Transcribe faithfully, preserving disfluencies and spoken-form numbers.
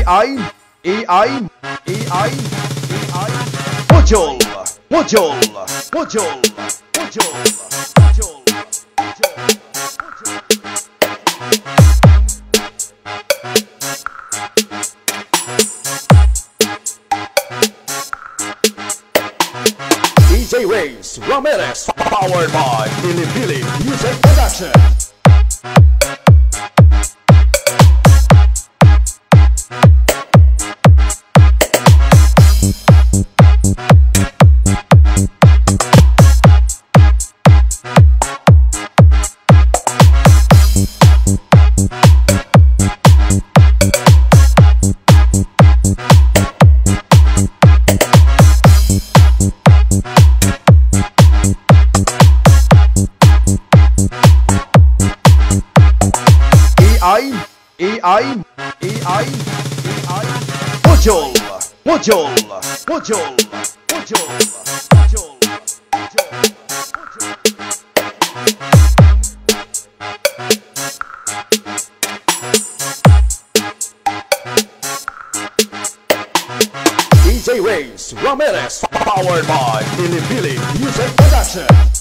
AI, AI, AI, AI, muncul, muncul, muncul, muncul, muncul, muncul. D J Reyes Ramirez, powered by Billy Billy Music Production. AI, AI, AI, AI, muncul, muncul, muncul, muncul, muncul, muncul. D J Reyes Ramirez, powered by Billy Billy Music Production.